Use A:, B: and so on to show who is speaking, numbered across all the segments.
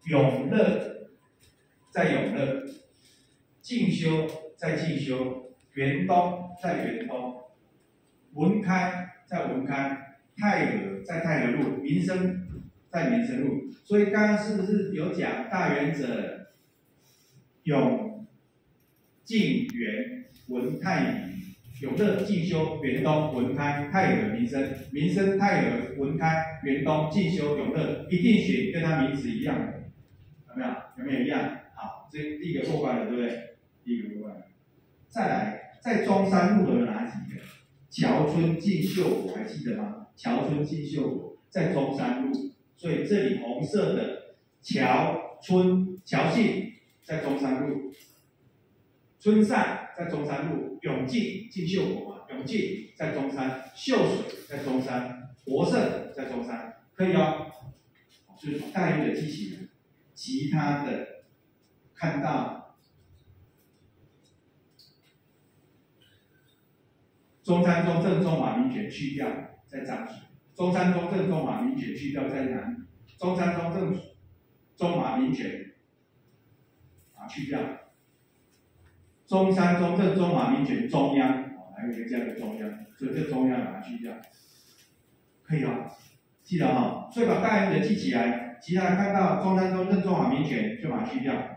A: 永乐在永乐，进修在进修，元东在元东，文开在文开，泰和在泰和路，民生在民生路。所以刚刚是不是有讲大原则永进元文泰民？永乐、进修、元东、文开、泰和、民生，民生、泰和、文开、元东、进修、永乐，一定选跟它名字一样的，有没有？有没有一样？好，这第一个过关了，对不对？第一个过关了。再来，在中山路的有哪几个？侨村进秀果还记得吗？侨村进秀果在中山路，所以这里红色的侨村侨信在中山路，春善在中山路，永进进秀果嘛，永进在中山，秀水在中山，国盛在中山，可以哦。就是大约的记起来，其他的看到中山、中正、中华民权去掉在彰水，中山、中正、中华民权去掉在哪里？中山、中正、中华民权去掉。中山、中正、中华民权中央，还有一个这样的中央，所以这中央把它去掉，可以哦，记得哈、所以把大原则记起来，其他看到中山、中正、中华民权就把它去掉。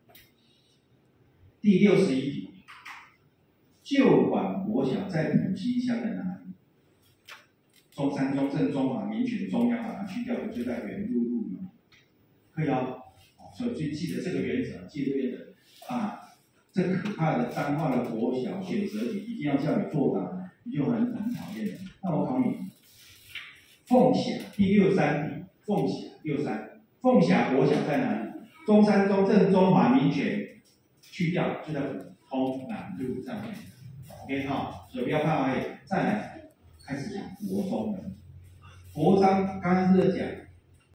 A: 第61题，旧馆国小在埔心乡的哪里？中山、中正、中华民权中央把它去掉的就在元路路嘛，可以哦。所以就记得这个原则，记得这个原则啊。这可怕的彰化的国小选择题，一定要叫你作答，你就很讨厌了。那我考你，凤霞第63题，凤霞63，凤霞国小在哪里？中山、中正、中华民权去掉，就在通南路上面。OK 哈，所以不要怕而已。再来开始讲国中了，国章刚刚是在讲